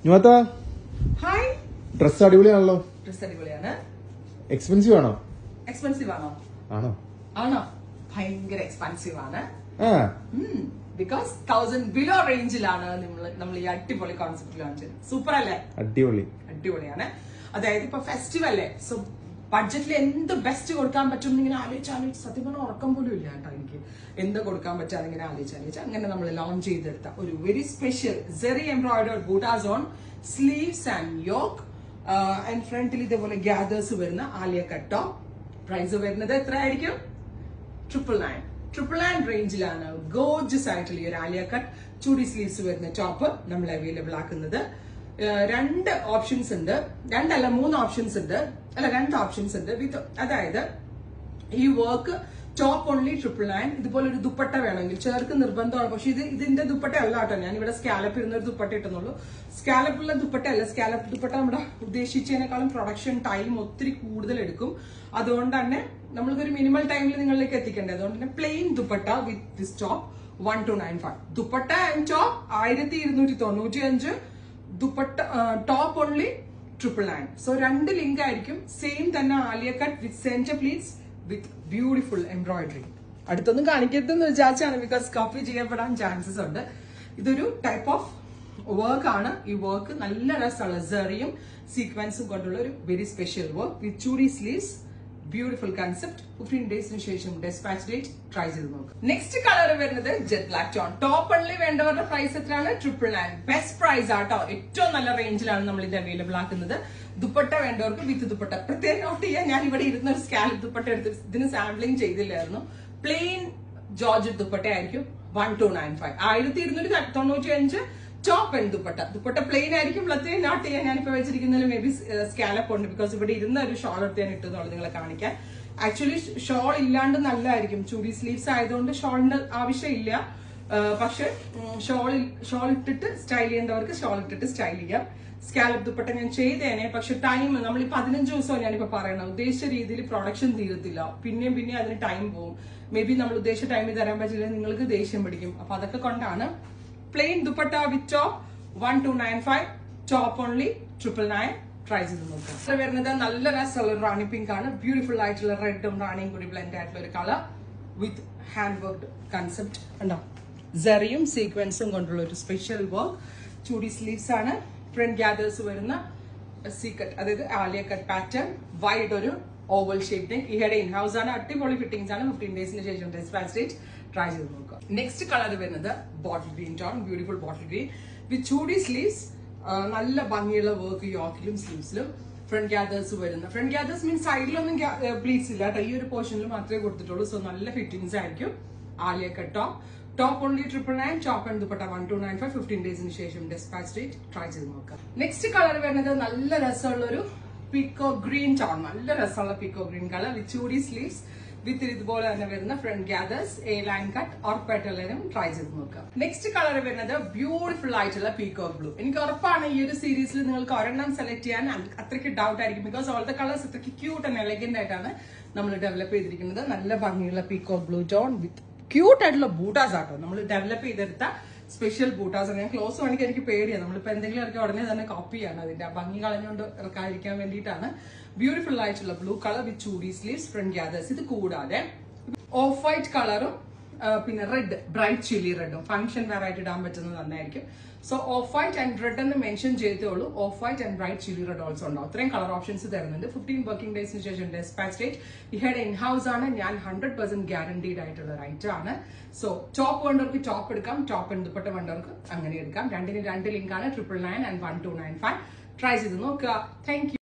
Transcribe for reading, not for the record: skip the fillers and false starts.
നുവാത്ത hi. Dress അടിപൊളിയാണല്ലോ. Dress അടിപൊളിയാണ്. Expensive ആണോ? എക്സ്പെൻസീവ് ആണോ? ആണോ? ആണോ? ഭയങ്കര എക്സ്പെൻസീവ് ആണ്. ബിക്കോസ് 1000 ബിലോ റേഞ്ചിലാണ് നമ്മൾ ഈ അടിപൊളി കോൺസെപ്റ്റ് ലോഞ്ച് ചെയ്തത്. സൂപ്പർ അല്ലേ? അടിപൊളിയാണ്. അതായത് ഇപ്പൊ ഫെസ്റ്റിവൽ അല്ലേ, സോ ബഡ്ജറ്റിൽ എന്ത് ബെസ്റ്റ് കൊടുക്കാൻ പറ്റും എന്നിങ്ങനെ ആലോചിച്ച് സത്യം പറഞ്ഞാൽ ഉറക്കം പോലും ഇല്ല കേട്ടോ എനിക്ക്. എന്ത് കൊടുക്കാൻ പറ്റാന്ന് ഇങ്ങനെ ആലോചിച്ച് അങ്ങനെ നമ്മൾ ലോഞ്ച് ചെയ്തെടുത്ത ഒരു very special zari embroidered buttas on sleeves and yoke and ഫ്രണ്ടിൽ ഇതേപോലെ ഗ്യാദേഴ്സ് വരുന്ന ആലിയ കട്ട് ടോപ്പ്. പ്രൈസ് വരുന്നത് എത്ര ആയിരിക്കും? 999 റേഞ്ചിലാണ് ഗോർജസ് ആയിട്ടുള്ള ഈ ഒരു ആലിയ കട്ട് ചൂടി സ്ലീവ്സ് വരുന്ന ടോപ്പ് നമ്മൾ അവൈലബിൾ ആക്കുന്നത്. രണ്ട് ഓപ്ഷൻസ് ഉണ്ട്, മൂന്ന് ഓപ്ഷൻസ് ഉണ്ട്, രണ്ട് ഓപ്ഷൻസ് ഉണ്ട് വിത്ത്. അതായത് ഈ വർക്ക് ടോപ്പ് ഓൺലി 999. ഇതുപോലെ ഒരു ദുപ്പട്ട വേണമെങ്കിൽ ചേർക്ക് നിർബന്ധമാണ്. പക്ഷെ ഇതിന്റെ ദുപ്പട്ട അല്ല കേട്ടോ, ഞാൻ ഇവിടെ സ്കാലപ്പ് ഇരുന്ന ഒരു ദുപ്പട്ട ഇട്ടുന്നുള്ളൂ. സ്കാലപ്പുള്ള ദുപ്പട്ട അല്ല. സ്കാലപ്പ് ദുപ്പട്ട നമ്മുടെ ഉദ്ദേശിച്ചതിനേക്കാളും പ്രൊഡക്ഷൻ ടൈം ഒത്തിരി കൂടുതൽ എടുക്കും. അതുകൊണ്ട് തന്നെ നമ്മൾക്കൊരു മിനിമൽ ടൈമിൽ നിങ്ങളിലേക്ക് എത്തിക്കേണ്ടത്. അതുകൊണ്ട് തന്നെ plain dupatta with this top 1295. Dupatta and top 1295. Dupatta top only 999. So രണ്ട് ലിങ്ക് ആയിരിക്കും. സെയിം തന്നെ Alia cut with centre pleats with beautiful embroidery. അടുത്തൊന്നും കാണിക്കരുതെന്ന് വിചാരിച്ചാണ്, ബിക്കോസ് കോപ്പി ചെയ്യപ്പെടാൻ ചാൻസസ് ഉണ്ട്. ഇതൊരു ടൈപ്പ് ഓഫ് വർക്ക് ആണ്. ഈ വർക്ക് നല്ല രസമുള്ള സെറിയും സീക്വൻസും കൊണ്ടുള്ള ഒരു very special work with chudi sleeves. Beautiful concept. 15 ഡേയ്സിന് ശേഷം ഡെസ്പാച്ച് ഡേറ്റ് ട്രൈ ചെയ്ത് നോക്കാം. നെക്സ്റ്റ് കളർ വരുന്നത് jet black tone. Top only വേണ്ടവരുടെ പ്രൈസ് എത്രയാണ്? 999. ബെസ്റ്റ് പ്രൈസ് ആട്ടോ. ഏറ്റവും നല്ല റേഞ്ചിലാണ് നമ്മൾ ഇത് അവൈലബിൾ ആക്കുന്നത്. ദുപ്പട്ട വേണ്ടവർക്ക് വിത്ത് ദുപ്പട്ട. പ്രത്യേകം നോട്ട് ചെയ്യാൻ, ഞാൻ ഇവിടെ ഇരുന്ന ഒരു സ്കാലപ്പ് ദുപ്പട്ട എടുത്ത് ഇതിന് സാമ്പിളിംഗ് ചെയ്തില്ലായിരുന്നു. പ്ലെയിൻ ജോർജറ്റ് ദുപ്പട്ട ആയിരിക്കും 1295. 1295 ടോപ്പ് ആൻഡ് ദുപ്പട്ട പ്ലെയിൻ ആയിരിക്കും. പ്രത്യേകം നോട്ട് ചെയ്യാൻ, ഞാനിപ്പോ വെച്ചിരിക്കുന്നതിൽ മേ ബി സ്കാലപ്പ് ഉണ്ട്, ബിക്കോസ് ഇവിടെ ഇരുന്ന ഒരു ഷോൾ എടുത്ത് ഞാൻ ഇട്ടതുള്ളൂ നിങ്ങളെ കാണിക്കാൻ. ആക്ച്വലി ഷോൾ ഇല്ലാണ്ട് നല്ലതായിരിക്കും. ചൂടി സ്ലീവ്സ് ആയതുകൊണ്ട് ഷോളിന്റെ ആവശ്യമില്ല. പക്ഷെ ഷോൾ ഇട്ടിട്ട് സ്റ്റൈൽ ചെയ്യേണ്ടവർക്ക് ഷോൾ ഇട്ടിട്ട് സ്റ്റൈൽ ചെയ്യാം. സ്കാലപ്പ് ദുപ്പട്ട ഞാൻ ചെയ്തേനെ, പക്ഷെ ടൈം നമ്മൾ ഈ 15 ദിവസവും ഞാനിപ്പോ പറയണം, ഉദ്ദേശിച്ച രീതിയിൽ പ്രൊഡക്ഷൻ തീരത്തില്ല. പിന്നെയും അതിന് ടൈം പോകും. മേ ബി നമ്മൾ ഉദ്ദേശിച്ച ടൈമിൽ തരാൻ പറ്റില്ല, നിങ്ങൾക്ക് ദേഷ്യം പിടിക്കും. അപ്പൊ അതൊക്കെ കൊണ്ടാണ് plain dupatta with top 1295. Top only 999. Try ചെയ്ത് നോക്കാം. വരുന്നത് നല്ല രസമുള്ള റാണി പിങ്ക് ആണ്. ബ്യൂട്ടിഫുൾ ആയിട്ടുള്ള റെഡും റാണിയും കൂടി ബ്ലെൻഡ് ആയിട്ടുള്ള ഒരു colour with hand work concept ഉണ്ടോ. സെറിയും സീക്വൻസും കൊണ്ടുള്ള ഒരു സ്പെഷ്യൽ വർക്ക്. ചൂടി സ്ലീവ്സ് ആണ്. ഫ്രണ്ട് ഗ്യാദേഴ്സ് വരുന്ന സീക്കറ്റ്, അതായത് ആലിയ കട്ട് പാറ്റേൺ. വൈഡ് ഒരു ഓവൽ ഷേപ്പ് നെക്ക്. ഇഹയുടെ ഇൻഹൗസ് ആണ്. അടിപൊളി ഫിറ്റിംഗ്സ് ആണ്. 15 ഡേയ്സിന് ശേഷം ഡെസ്പാച്ച് ഡേറ്റ് ട്രൈ ചെയ്ത് നോക്കുക. നെക്സ്റ്റ് കളർ വരുന്നത് bottle green tone. Beautiful bottle green with chudi sleeves. നല്ല ഭംഗിയുള്ള വർക്ക് യോക്കിലും സ്ലീവ്സിലും. ഫ്രണ്ട് ഗ്യാദേഴ്സ് വരുന്ന, ഫ്രണ്ട് ഗ്യാദേഴ്സ് മീൻസ് സൈഡിലൊന്നും പ്ലീറ്റ്സ് ഇല്ല കേട്ടോ, ഈ ഒരു പോർഷനിൽ മാത്രമേ കൊടുത്തിട്ടുള്ളൂ. സോ നല്ല ഫിറ്റിംഗ്സ് ആയിരിക്കും. Alia cut top only 999. Top and dupatta 1295. 15 ഡേയ്സിന് ശേഷം ഡെസ്പാച്ച് ഡേറ്റ് ട്രൈ ചെയ്ത് നോക്കാം. നെക്സ്റ്റ് കളർ വരുന്നത് നല്ല രസമുള്ള ഒരു പീക്കോ ഗ്രീൻ ടോൺ. നല്ല രസമുള്ള പീക്കോ ഗ്രീൻ കളർ വിത്ത് ചൂടി സ്ലീവ്സ് വിത്ത് ഇതുപോലെ തന്നെ വരുന്ന front gathers. A line cut or പെറ്റലും ട്രൈ ചെയ്ത് നോക്കാം. നെക്സ്റ്റ് കളർ വരുന്നത് ബ്യൂട്ടിഫുൾ ആയിട്ടുള്ള പീക്കോ ബ്ലൂ. എനിക്ക് ഉറപ്പാണ് ഈ ഒരു സീരീസിൽ നിങ്ങൾക്ക് ഒരെണ്ണം സെലക്ട് ചെയ്യാൻ അത്രയ്ക്ക് ഡൗട്ട് ആയിരിക്കും, ബിക്കോസ് ഓൾ ദ കളേഴ്സ് അത്രയ്ക്ക് ക്യൂട്ട് ആൻഡ് എലഗന്റ് ആയിട്ടാണ് നമ്മൾ ഡെവലപ്പ് ചെയ്തിരിക്കുന്നത്. നല്ല ഭംഗിയുള്ള peacock blue tone with cute ആയിട്ടുള്ള ബൂട്ടാസ് ആട്ടോ. നമ്മൾ ഡെവലപ്പ് ചെയ്തെടുത്ത സ്പെഷ്യൽ ബൂട്ടാസ്. ഞാൻ ക്ലോസ് വേണമെങ്കിൽ എനിക്ക് പേടിയാണ്, നമ്മളിപ്പോ എന്തെങ്കിലും ഇറക്കി ഉടനെ തന്നെ കോപ്പി ചെയ്യാണ്. അതിന്റെ ഭംഗി കളഞ്ഞുകൊണ്ട് ഇറക്കാതിരിക്കാൻ വേണ്ടിയിട്ടാണ്. ബ്യൂട്ടിഫുൾ ആയിട്ടുള്ള ബ്ലൂ കളർ വിത്ത് ചൂടി സ്ലീവ്സ്, ഫ്രണ്ട് ഗ്യാദേഴ്സ്. ഇത് കൂടാതെ ഓഫ് വൈറ്റ് കളറും പിന്നെ റെഡ്, ബ്രൈറ്റ് ചില്ലി റെഡും ഫംഗ്ഷൻ വെയർ ആയിട്ട് ഇടാൻ പറ്റുന്നത് നന്നായിരിക്കും. So off white and red എന്ന് മെൻഷൻ ചെയ്തോളൂ. Off white and bright chilli red also ഉണ്ടാവും. അത്രയും കളർ ഓപ്ഷൻസ് തരുന്നുണ്ട്. 15 വർക്കിംഗ് ഡേയ്സിന് ശേഷം ഡെസ്പാച്ച് ഡേറ്റ്. ഇഹയുടെ ഇൻഹൗസ് ആണ്. ഞാൻ 100% ഗ്യാരണ്ടീഡ് ആയിട്ടുള്ള ഒരു ഐറ്റം ആണ്. സോ ടോപ്പ് വേണ്ടവർക്ക് ടോപ്പ് എടുക്കാം, ടോപ്പ് ആൻഡ് ദുപ്പട്ട വേണ്ടവർക്ക് അങ്ങനെ എടുക്കാം. രണ്ടിന് രണ്ട് ലിങ്ക് ആണ്. 999 ആൻഡ് 1295. ട്രൈ ചെയ്ത് നോക്കുക. Thank U.